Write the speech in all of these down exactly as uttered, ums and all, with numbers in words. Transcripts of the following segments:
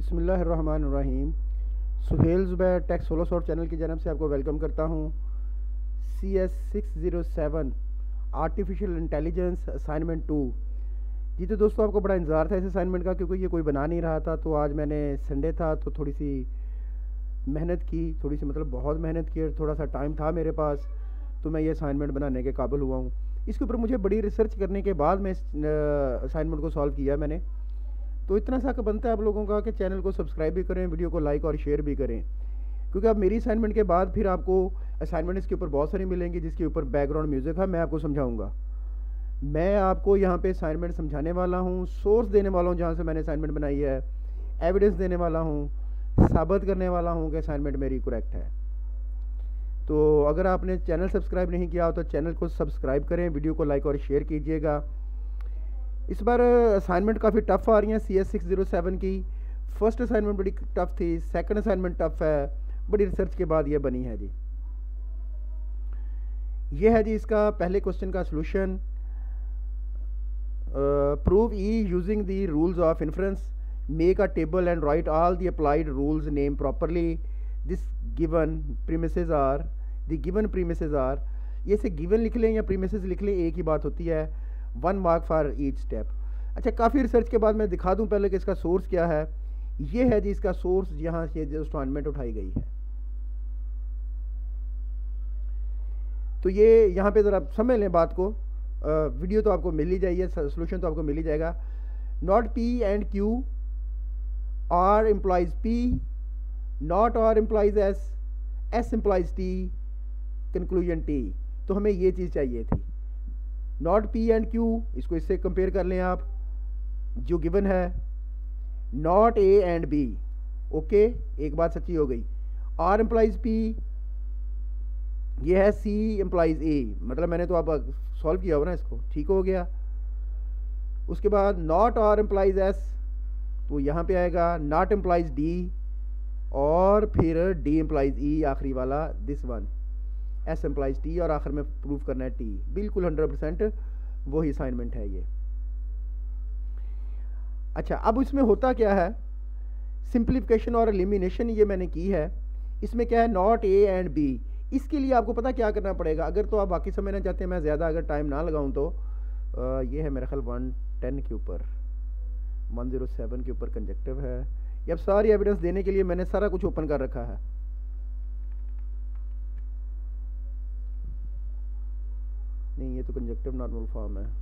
बिस्मिल्लाहिर्रहमानिर्रहीम। Suhail Zubair Tech Solo Sort channel की जानब से आपको वेलकम करता हूँ। C S six zero seven artificial intelligence assignment two. जी तो दोस्तों, आपको बड़ा इंतज़ार था इस असाइनमेंट का, क्योंकि ये कोई बना नहीं रहा था। तो आज मैंने संडे था तो थोड़ी सी मेहनत की, थोड़ी सी मतलब बहुत मेहनत की, थोड़ा सा टाइम था मेरे पास, तो मैं ये असाइनमेंट बनाने के काबिल हुआ हूँ। इसके ऊपर मुझे बड़ी रिसर्च करने के बाद मैं इस असाइनमेंट को सॉल्व किया मैंने। तो इतना सा बनता है आप लोगों का कि चैनल को सब्सक्राइब भी करें, वीडियो को लाइक और शेयर भी करें, क्योंकि अब मेरी असाइनमेंट के बाद फिर आपको असाइनमेंट इसके ऊपर बहुत सारी मिलेंगी जिसके ऊपर बैकग्राउंड म्यूज़िक है, मैं आपको समझाऊंगा। मैं आपको यहाँ पे असाइनमेंट समझाने वाला हूँ, सोर्स देने वाला हूँ जहाँ से मैंने असाइनमेंट बनाई है, एविडेंस देने वाला हूँ, साबित करने वाला हूँ कि असाइनमेंट मेरी करेक्ट है। तो अगर आपने चैनल सब्सक्राइब नहीं किया हो तो चैनल को सब्सक्राइब करें, वीडियो को लाइक और शेयर कीजिएगा। इस बार असाइनमेंट काफ़ी टफ़ आ रही हैं सी एस सिक्स ज़ीरो सेवन की। फर्स्ट असाइनमेंट बड़ी टफ़ थी, सेकंड असाइनमेंट टफ़ है, बड़ी रिसर्च के बाद ये बनी है जी। ये है जी इसका पहले क्वेश्चन का solution. Prove E using the rules of inference, make a table and write all the applied rules name properly. This given premises are, the given premises are, ये से गिवन लिख लें या प्रीमिसेस लिख लें एक ही बात होती है। One mark for each step. अच्छा, काफ़ी रिसर्च के बाद मैं दिखा दूं पहले कि इसका सोर्स क्या है। ये है जी इसका सोर्स, यहाँ से जो असाइनमेंट उठाई गई है। तो ये यहाँ पे ज़रा समझ लें बात को। आ, वीडियो तो आपको मिल ही जाइए, सोल्यूशन तो आपको मिल ही जाएगा। Not P and Q, R implies P, not R implies S, S implies T, conclusion T. तो हमें ये चीज़ चाहिए थी, नॉट पी एंड क्यू, इसको इससे कंपेयर कर लें आप जो गिवन है। Not A and B, okay, एक बात सच्ची हो गई। आर इम्प्लाइज पी, ये है सी इम्प्लाइज ए, मतलब मैंने तो अब सॉल्व किया होगा ना इसको, ठीक हो गया। उसके बाद नॉट आर इम्प्लाइज एस, तो यहाँ पे आएगा नॉट इम्प्लाइज डी, और फिर डी इम्प्लाइज ई, आखिरी वाला this one, S implies T, और आखिर में प्रूव करना है टी। बिल्कुल हंड्रेड परसेंट वही असाइनमेंट है ये। अच्छा, अब इसमें होता क्या है, सिंप्लीफिकेशन और एलिमिनेशन ये मैंने की है। इसमें क्या है, नॉट ए एंड बी। इसके लिए आपको पता क्या करना पड़ेगा, अगर तो आप बाकी समझना चाहते हैं, मैं ज़्यादा अगर टाइम ना लगाऊं तो आ, ये है मेरा ख्याल वन टेन के ऊपर, वन ज़ीरो सेवन के ऊपर कंजक्टिव है। ये अब सारी एविडेंस देने के लिए मैंने सारा कुछ ओपन कर रखा है। नहीं, ये तो कंजक्टिव नॉर्मल फॉर्म है।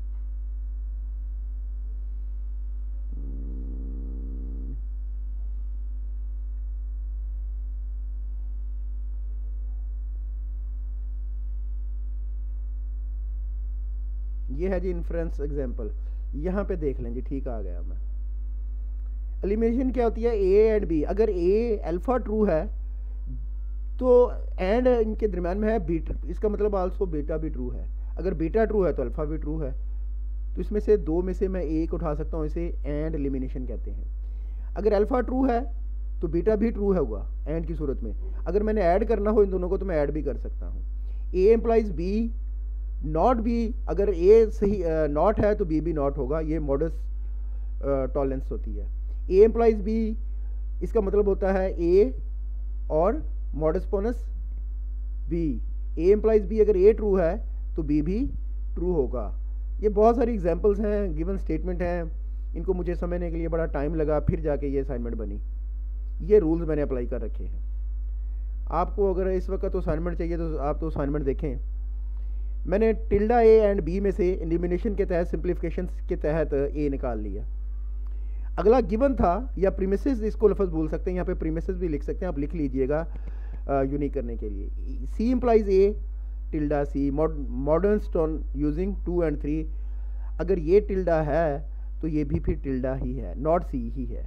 ये है जी इन्फ्रेंस एग्जांपल, यहाँ पे देख लें जी, ठीक आ गया मैं। एलिमिनेशन क्या होती है, ए एंड बी। अगर ए अल्फा ट्रू है तो एंड इनके दरम्यान में है बीटा, इसका मतलब आल्सो बीटा भी ट्रू है। अगर बीटा ट्रू है तो अल्फा भी ट्रू है। तो इसमें से दो में से मैं एक उठा सकता हूँ, इसे एंड एलिमिनेशन कहते हैं। अगर अल्फा ट्रू है तो बीटा भी ट्रू है हुआ एंड की सूरत में। अगर मैंने ऐड करना हो इन दोनों को तो मैं ऐड भी कर सकता हूँ। A implies B, not B, अगर ए सही नॉट है तो बी भी नॉट होगा, ये मॉडस टॉलरेंस होती है। ए एम्प्लाइज बी, इसका मतलब होता है ए और modus ponens B. A implies B, अगर ए ट्रू है तो बी भी ट्रू होगा। ये बहुत सारी एग्जांपल्स हैं, गिवन स्टेटमेंट हैं, इनको मुझे समझने के लिए बड़ा टाइम लगा, फिर जाके ये असाइनमेंट बनी। ये रूल्स मैंने अप्लाई कर रखे हैं। आपको अगर इस वक्त तो असाइनमेंट चाहिए तो आप तो असाइनमेंट देखें। मैंने टिल्डा ए एंड बी में से एलिमिनेशन के तहत, सिंप्लीफिकेशन के तहत ए निकाल लिया। अगला गिवन था, या प्रीमिसेस इसको लफ्ज़ बोल सकते हैं, यहाँ पे प्रीमिसेस भी लिख सकते हैं, आप लिख लीजिएगा यूनिक करने के लिए। C implies A, tilde C, modus स्टोन यूजिंग टू एंड थ्री। अगर ये टिल्डा है तो ये भी फिर टिल्डा ही है, नॉट सी ही है।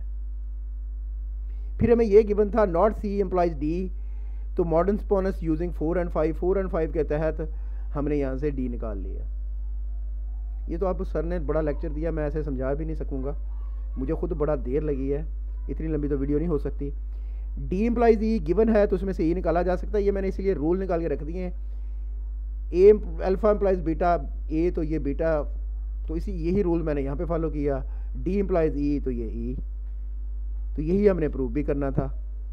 फिर हमें ये गिवन था नॉट सी इम्प्लाइज डी, तो modus ponens using four and five, four and five के तहत हमने यहाँ से डी निकाल लिया। ये तो आप सर ने बड़ा लेक्चर दिया, मैं ऐसे समझा भी नहीं सकूँगा, मुझे खुद बड़ा देर लगी है, इतनी लंबी तो वीडियो नहीं हो सकती। डी इम्प्लाइज ई गिवन है तो उसमें से ई निकाला जा सकता है, ये मैंने इसीलिए रूल निकाल के रख दिए हैं। A alpha implies beta A, तो ये बीटा, तो इसी यही रूल मैंने यहाँ पे फॉलो किया। डी इम्प्लाइज ई, तो ये ई, तो यही हमने प्रूव भी करना था।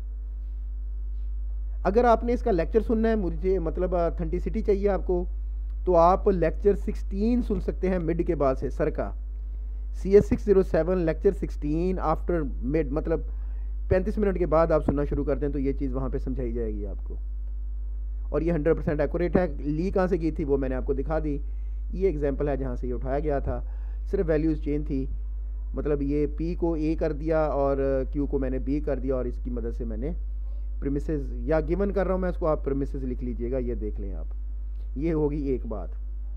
अगर आपने इसका लेक्चर सुनना है, मुझे मतलब ऑथेंटिसिटी चाहिए आपको, तो आप लेक्चर सिक्सटीन सुन सकते हैं मिड के बाद से, सर का C S six zero seven lecture sixteen after mid, मतलब पैंतीस मिनट के बाद आप सुनना शुरू करते हैं तो ये चीज़ वहाँ पे समझाई जाएगी आपको। और ये हंड्रेड परसेंट एक्यूरेट है। ली कहाँ से की थी वो मैंने आपको दिखा दी। ये एग्जांपल है जहाँ से ये उठाया गया था, सिर्फ वैल्यूज़ चेंज थी, मतलब ये पी को ए कर दिया और क्यू को मैंने बी कर दिया, और इसकी मदद से मैंने प्रीमिसेस या गिवन कर रहा हूँ मैं इसको, आप प्रीमिसेस लिख लीजिएगा, ये देख लें आप। ये होगी एक बात।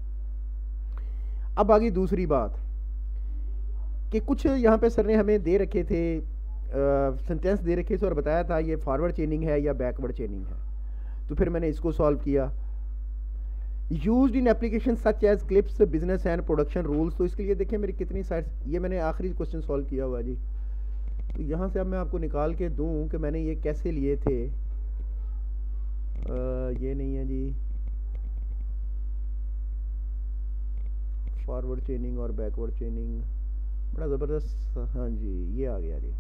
अब आगे दूसरी बात कि कुछ यहाँ पे सर ने हमें दे रखे थे सेंटेंस दे रखे थे और बताया था ये फॉरवर्ड चेनिंग है या बैकवर्ड चेनिंग है। तो फिर मैंने इसको सॉल्व किया। Used in application such as CLIPS business and production rules. तो इसके लिए देखिए मेरी कितनी साइड्स, ये मैंने आखिरी क्वेश्चन सॉल्व किया हुआ जी। तो यहाँ से अब मैं आपको निकाल के दूँ कि मैंने ये कैसे लिए थे। आ, ये नहीं है जी, फॉरवर्ड चेनिंग और बैकवर्ड चेनिंग, बड़ा ज़बरदस्त। हाँ जी, ये आ गया जी।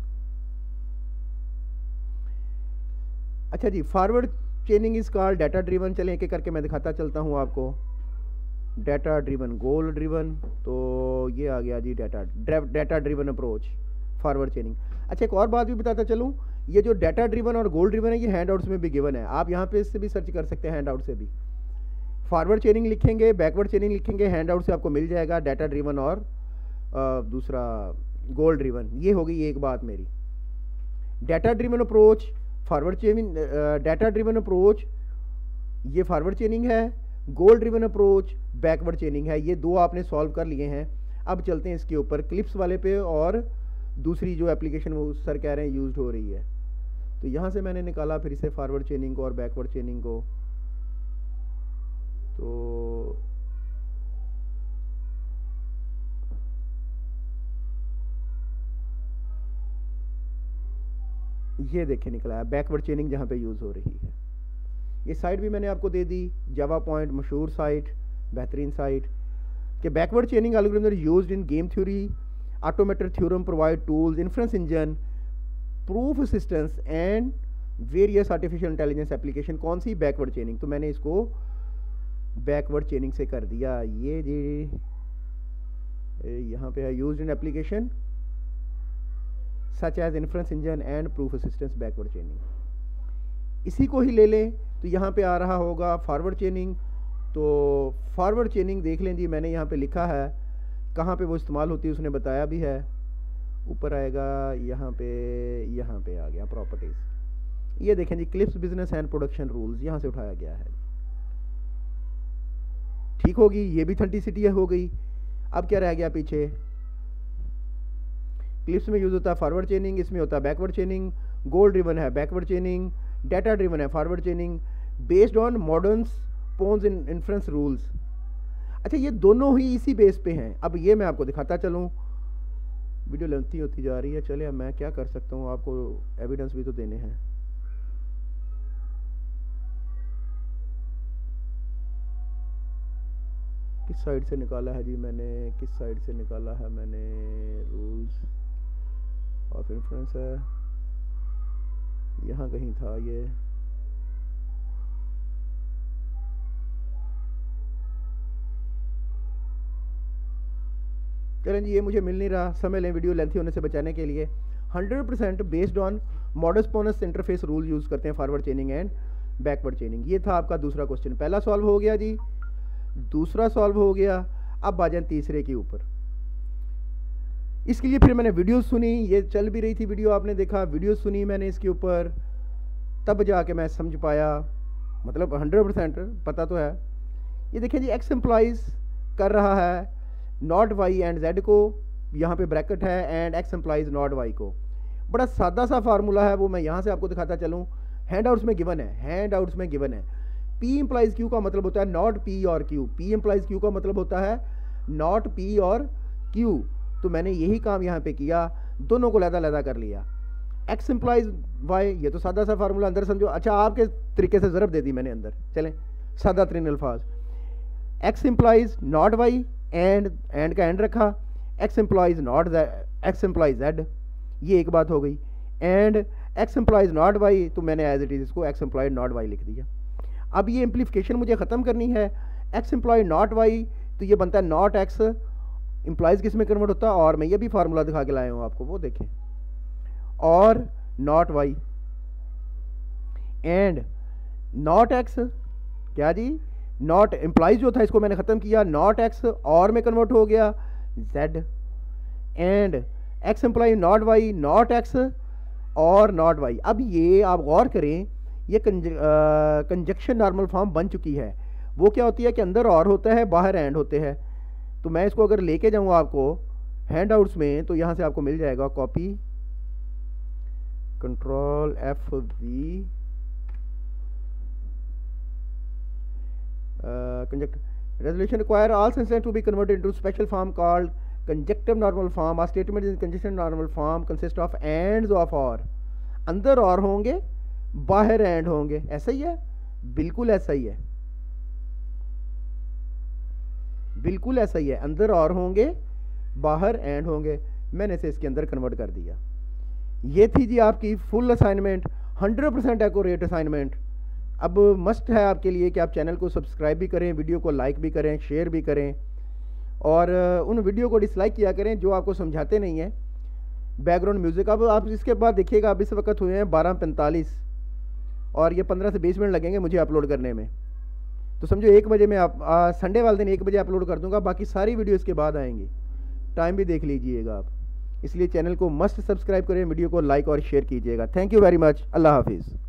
अच्छा जी, forward chaining is called data driven. चलें एक एक करके मैं दिखाता चलता हूँ आपको। डाटा ड्रिवन, गोल ड्रिवन, तो ये आ गया जी data data driven approach, forward chaining. अच्छा, एक और बात भी बताता चलूँ, ये जो डाटा ड्रिवन और गोल ड्रिवन है ये हैंड आउट्स में भी गिवन है, आप यहाँ पे इससे भी सर्च कर सकते हैं, हैंड आउट से भी। फॉरवर्ड चेनिंग लिखेंगे, बैकवर्ड चेनिंग लिखेंगे, हैंड आउट से आपको मिल जाएगा डाटा ड्रिवन और आ, दूसरा गोल ड्रिवन। ये होगी एक बात मेरी। Data driven approach, forward chaining, data driven approach ये फॉरवर्ड चेनिंग है, goal driven approach backward chaining है। ये दो आपने सॉल्व कर लिए हैं। अब चलते हैं इसके ऊपर क्लिप्स वाले पे, और दूसरी जो एप्लीकेशन वो सर कह रहे हैं यूज्ड हो रही है। तो यहाँ से मैंने निकाला फिर से फॉरवर्ड चेनिंग को और बैकवर्ड चेनिंग को। तो ये देखें निकला है बैकवर्ड चेनिंग जहाँ पे यूज़ हो रही है। ये साइट भी मैंने आपको दे दी, जावा पॉइंट, मशहूर साइट, बेहतरीन साइट, कि backward chaining algorithm used in game theory, automated theorem provide tools, inference engine, proof assistance and various artificial intelligence application. कौन सी? बैकवर्ड चेनिंग। तो मैंने इसको बैकवर्ड चेनिंग से कर दिया। ये जी यहाँ पे है used in application such as inference engine and proof assistance backward chaining. इसी को ही ले लें तो यहाँ पे आ रहा होगा फॉरवर्ड चेनिंग। तो फॉरवर्ड चेनिंग देख लें जी, मैंने यहाँ पे लिखा है कहाँ पे वो इस्तेमाल होती है उसने बताया भी है, ऊपर आएगा यहाँ पे, यहाँ पे आ गया प्रॉपर्टीज़। ये देखें जी, CLIPS business and production rules, यहाँ से उठाया गया है। ठीक होगी, ये भी ऑथेंटिसिटी हो गई। अब क्या रह गया पीछे? क्लिप्स में यूज होता है फॉरवर्ड चेनिंग, इसमें होता है बैकवर्ड चेनिंग, गोल ड्रिवन है बैकवर्ड चेनिंग, डाटा ड्रिवन है forward chaining, based on modus ponens in inference rules. अच्छा, ये दोनों ही इसी बेस पे हैं। अब ये मैं आपको दिखाता चलूँ, वीडियो लेंथी होती जा रही है। चले अब मैं क्या कर सकता हूँ, आपको एविडेंस भी तो देने हैं। किस साइड से निकाला है जी मैंने, किस साइड से निकाला है मैंने? रूल्स ऑफ इन्फ्लुएंस है, यहाँ कहीं था ये। चलें जी, ये मुझे मिल नहीं रहा, समय लें वीडियो लेंथी होने से बचाने के लिए। Hundred percent based on modus ponens interface rule use करते हैं forward chaining and backward chaining. ये था आपका दूसरा क्वेश्चन। पहला सॉल्व हो गया जी, दूसरा सॉल्व हो गया। अब आ जाए तीसरे के ऊपर। इसके लिए फिर मैंने वीडियो सुनी, ये चल भी रही थी वीडियो, आपने देखा, वीडियो सुनी मैंने इसके ऊपर, तब जाके मैं समझ पाया, मतलब हंड्रेड परसेंट पता तो है। ये देखिए जी, एक्स एम्प्लॉइज कर रहा है नॉट वाई एंड जेड को, यहाँ पे ब्रैकेट है, and X implies not Y को। बड़ा सादा सा फार्मूला है, वो मैं यहाँ से आपको दिखाता चलूँ। हैंड आउट्स में गिवन है, हैंड आउट्स में गिवन है पी इम्प्लाइज क्यू का मतलब होता है नॉट पी और क्यू, पी इम्प्लाइज क्यू का मतलब होता है नॉट पी और क्यू। तो मैंने यही काम यहाँ पे किया, दोनों को लहदा लहदा कर लिया। एक्स इम्प्लाइज वाई, ये तो सादा सा फार्मूला, अंदर समझो। अच्छा, आपके तरीके से ज़रब दे दी मैंने अंदर। चलें सादा तरीन अल्फाज, X implies not Y, and and का एंड रखा, X implies not X implies Z, ये एक बात हो गई। And X implies not Y, तो मैंने एज इट इज़ इसको एक्स एम्प्लॉयड नॉट वाई लिख दिया। अब ये एम्प्लीफिकेशन मुझे ख़त्म करनी है, एक्स एम्प्लॉय नॉट वाई, तो ये बनता है नॉट एक्स एम्प्लॉयज़ किस में कन्वर्ट होता है, और मैं ये भी फार्मूला दिखा के लाया हूँ आपको, वो देखें, और not Y and not X, क्या जी, नॉट एम्प्लॉयज़ जो था इसको मैंने ख़त्म किया, नॉट एक्स और में कन्वर्ट हो गया Z, and X imply not Y, not X और नॉट वाई। अब ये आप गौर करें, ये कंजक्शन नॉर्मल फॉर्म बन चुकी है। वो क्या होती है कि अंदर और होता है, बाहर एंड होते हैं। तो मैं इसको अगर लेके जाऊँ आपको हैंड आउट्स में, तो यहाँ से आपको मिल जाएगा, copy control F V, conjunct resolution require all sentences to be converted into special form called conjunctive normal form. A statement in conjunctive normal form consists of ands of or, अंदर और होंगे, बाहर एंड होंगे, ऐसा ही है, बिल्कुल ऐसा ही है, बिल्कुल ऐसा ही है, अंदर और होंगे, बाहर एंड होंगे। मैंने इसे इसके अंदर कन्वर्ट कर दिया। ये थी जी आपकी full assignment, hundred percent accurate assignment. अब मस्ट है आपके लिए कि आप चैनल को सब्सक्राइब भी करें, वीडियो को लाइक भी करें, शेयर भी करें, और उन वीडियो को डिसलाइक किया करें जो आपको समझाते नहीं हैं। बैकग्राउंड म्यूज़िक, अब आप इसके बाद देखिएगा, अब इस वक्त हुए हैं बारह पैंतालीस और ये पंद्रह से बीस मिनट लगेंगे मुझे अपलोड करने में। तो समझो एक बजे मैं आप संडे वाले दिन एक बजे अपलोड कर दूंगा, बाकी सारी वीडियो इसके बाद आएंगी। टाइम भी देख लीजिएगा आप, इसलिए चैनल को मस्ट सब्सक्राइब करें, वीडियो को लाइक और शेयर कीजिएगा। थैंक यू वेरी मच, अल्लाह हाफिज़।